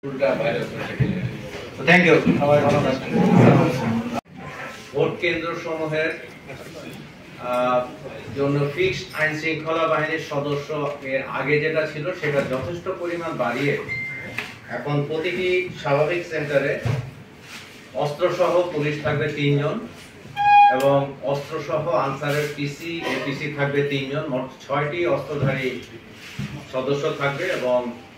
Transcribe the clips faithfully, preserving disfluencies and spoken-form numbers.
Thank you. সবাই ভালো থাকবেন। ভোট কেন্দ্র সমূহের জন্য ফিক্সড আইন শৃঙ্খলা বাহিনীর সদস্য এর আগে যেটা ছিল সেটা যথেষ্ট পরিমাণ বাড়িয়ে এখন প্রতিটি স্বাভাবিক সেন্টারে অস্ত্রসহ পুলিশ থাকবে তিনজন এবং অস্ত্রসহ আনসারের পিসি এপিসি থাকবে তিনজন, মোট ছয়টি অস্ত্রধারী সদস্য থাকবে এবং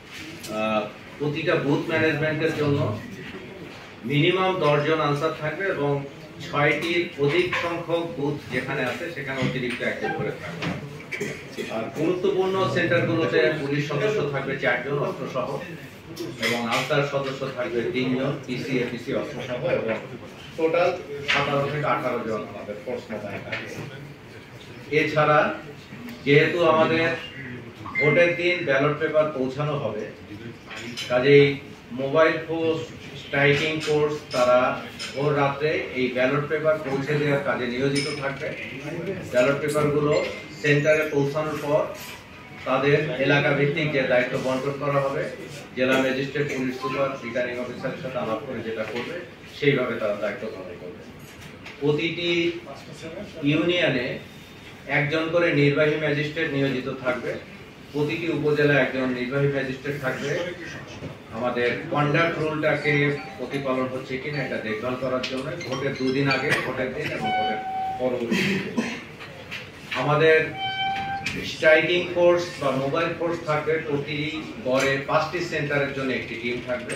প্রতিটা বুথ ম্যানেজমেন্টের জন্য মিনিমাম দশজন আনসার থাকবে এবং ছয়টির অধিক সংখ্যক বুথ যেখানে আছে সেখানে অতিরিক্ত একজন করে থাকবে। আর গুরুত্বপূর্ণ সেন্টারগুলোতে পুলিশ সদস্য থাকবে চারজন অস্ত্রসহ এবং আনসার সদস্য থাকবে তিনজন, পিসি এপিসি অস্ত্রসহ এবং টোটাল সতেরো থেকে আঠারো জন আমাদের ফোর্স মোতায়েন থাকবে। এছাড়া যেহেতু আমাদের ভোটের দিন ব্যালট পেপার পৌঁছানো হবে, কাজেই মোবাইল ফোর্স, স্ট্রাইকিং ফোর্স তারা ভোর রাত্রে এই ব্যালট পেপার পৌঁছে দেওয়ার কাজে নিয়োজিত থাকবে। ব্যালট পেপারগুলো সেন্টারে পৌঁছানোর পর তাদের এলাকা ভিত্তিক যে দায়িত্ব বন্টন করা হবে, জেলা ম্যাজিস্ট্রেট, পুলিশ সুপার, রিটার্নিং অফিসারের সাথে আলাপ করে যেটা করবে সেইভাবে তারা দায়িত্ব পালন করবে। প্রতিটি ইউনিয়নে একজন করে নির্বাহী ম্যাজিস্ট্রেট নিয়োজিত থাকবে। প্রতিটি উপজেলায় একজন নির্বাহী ম্যাজিস্ট্রেট থাকবে আমাদের কন্ডাক্ট রুলটাকে প্রতিপালন হচ্ছে কিনা এটা দেখভাল করার জন্য ভোটের দুদিন আগে, ভোটের দিন এবং ভোটের পরবর্তী। আমাদের স্ট্রাইকিং ফোর্স বা মোবাইল ফোর্স থাকবে প্রতি গড়ে পাঁচটি সেন্টারের জন্য একটি টিম থাকবে।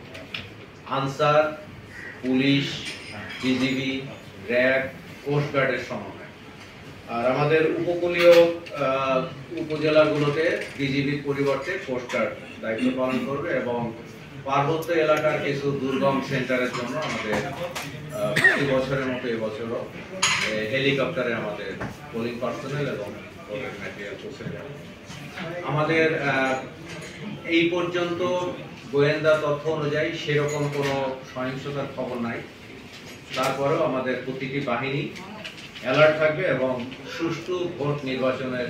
আনসার, পুলিশ, বিজিবি, র্যাব, কোস্টগার্ডের সমন্বয়। আর আমাদের উপকূলীয় উপজেলাগুলোতে বিজিবির পরিবর্তে কোস্টগার্ড দায়িত্ব পালন করবে এবং পার্বত্য এলাকার কিছু দুর্গম সেন্টারের জন্য আমাদের প্রতি বছরের মতো এবছরও হেলিকপ্টারে আমাদের পোলিং পার্সোনেল এবং ম্যাটেরিয়াল পৌঁছে যাবে। আমাদের এই পর্যন্ত গোয়েন্দা তথ্য অনুযায়ী সেরকম কোনো সহিংসতার খবর নাই। তারপরেও আমাদের প্রতিটি বাহিনী অ্যালার্ট থাকবে এবং সুষ্ঠু ভোট নির্বাচনের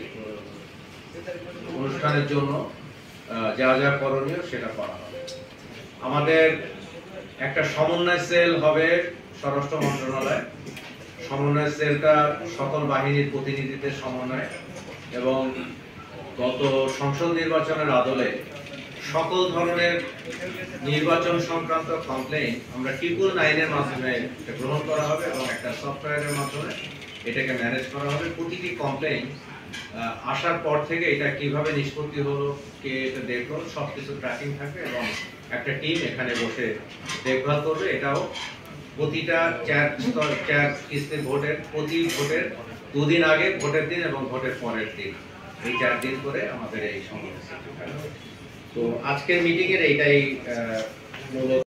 অনুষ্ঠানের জন্য যা যা করণীয় সেটা করা হবে। আমাদের একটা সমন্বয় সেল হবে স্বরাষ্ট্র মন্ত্রণালয়। সমন্বয় সেলটা সকল বাহিনীর প্রতিনিধিদের সমন্বয় এবং গত সংসদ নির্বাচনের আদলে সকল ধরনের নির্বাচন সংক্রান্ত কমপ্লেইন আমরা ট্রিপল নাইনের মাধ্যমে গ্রহণ করা হবে এবং একটা সফটওয়্যারের মাধ্যমে এটাকে ম্যানেজ করা হবে। প্রতিটি কমপ্লেইন আসার পর থেকে এটা কিভাবে নিষ্পত্তি হলো, কে এটা দেখলো, সব কিছু ট্র্যাকিং থাকবে এবং একটা টিম এখানে বসে দেখভাল করবে। এটাও প্রতিটা চার স্তর চার কিস্তির ভোটের প্রতি ভোটের দুদিন আগে, ভোটের দিন এবং ভোটের পরের দিন, এই চার দিন করে আমাদের এই সমস্যা থাকবে। তো আজকের মিটিং এর এইটাই মূলত